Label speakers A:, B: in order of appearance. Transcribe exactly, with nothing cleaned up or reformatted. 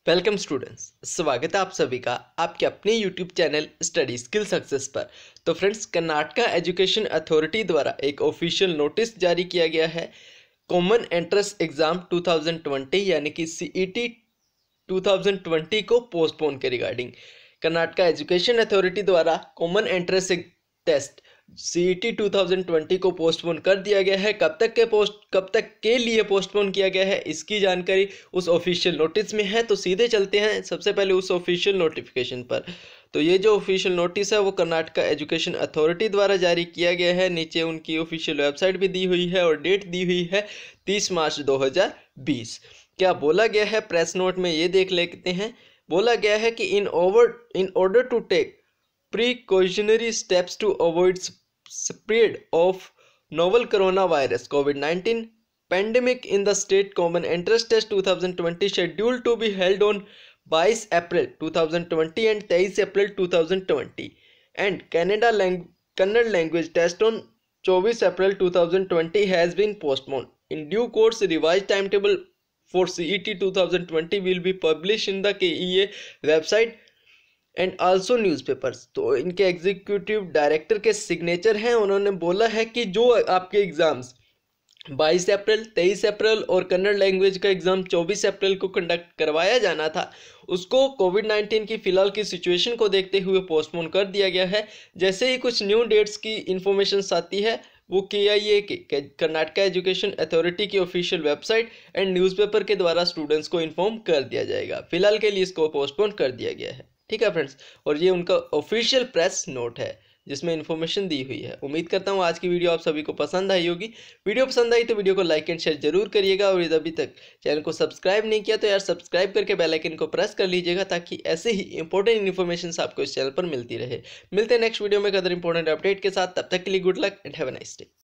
A: Welcome students, स्वागत है आप सभी का आपके अपने YouTube channel study skill success पर। तो फ्रेंड्स, कर्नाटका एजुकेशन अथॉरिटी द्वारा एक ऑफिशियल नोटिस जारी किया गया है। Common entrance exam two thousand twenty यानी कि सीईटी टू थाउजेंड ट्वेंटी को पोस्टपोन के रिगार्डिंग कर्नाटका एजुकेशन अथॉरिटी द्वारा common entrance test CET two thousand twenty को पोस्टपोन कर दिया गया है। कब तक के पोस्ट कब तक के लिए पोस्टपोन किया गया है, इसकी जानकारी उस ऑफिशियल नोटिस में है। तो सीधे चलते हैं सबसे पहले उस ऑफिशियल नोटिफिकेशन पर। तो ये जो ऑफिशियल नोटिस है वो कर्नाटका एजुकेशन अथॉरिटी द्वारा जारी किया गया है। नीचे उनकी ऑफिशियल वेबसाइट भी दी हुई है और डेट दी हुई है तीस मार्च दो हज़ार बीस। क्या बोला गया है प्रेस नोट में, ये देख लेते हैं। बोला गया है कि in over in order to take precautionary steps to avoid spread of novel coronavirus COVID nineteen pandemic in the state common entrance test two thousand twenty scheduled to be held on बाईस अप्रैल दो हज़ार बीस and तेईस अप्रैल दो हज़ार बीस and Canada lang Kannada language test on चौबीस अप्रैल दो हज़ार बीस has been postponed. In due course, revised timetable for C E T two thousand twenty will be published in the K E A website and also newspapers. तो इनके executive director के signature हैं। उन्होंने बोला है कि जो आपके एग्ज़ाम्स बाईस अप्रैल, तेईस अप्रैल और कन्नड़ लैंग्वेज का एग्ज़ाम चौबीस अप्रैल को कंडक्ट करवाया जाना था, उसको कोविड नाइन्टीन की फ़िलहाल की सिचुएशन को देखते हुए पोस्टपोन कर दिया गया है। जैसे ही कुछ न्यू डेट्स की इन्फॉर्मेशन आती है वो के आई ए के कर्नाटका एजुकेशन अथॉरिटी की ऑफिशियल वेबसाइट एंड न्यूज़पेपर के द्वारा स्टूडेंट्स को इन्फॉर्म कर दिया जाएगा। फिलहाल के लिए इसको पोस्टपोन कर दिया गया है। ठीक है फ्रेंड्स, और ये उनका ऑफिशियल प्रेस नोट है जिसमें इन्फॉर्मेशन दी हुई है। उम्मीद करता हूँ आज की वीडियो आप सभी को पसंद आई होगी। वीडियो पसंद आई तो वीडियो को लाइक एंड शेयर जरूर करिएगा, और यदि अभी तक चैनल को सब्सक्राइब नहीं किया तो यार सब्सक्राइब करके बेल आइकन को प्रेस कर लीजिएगा, ताकि ऐसे ही इंपॉर्टेंट इन्फॉर्मेशन आपको इस चैनल पर मिलती रहे। मिलते हैं नेक्स्ट वीडियो में अदर इंपॉर्टेंट अपडेट के साथ। तब तक के लिए good luck and have a nice day.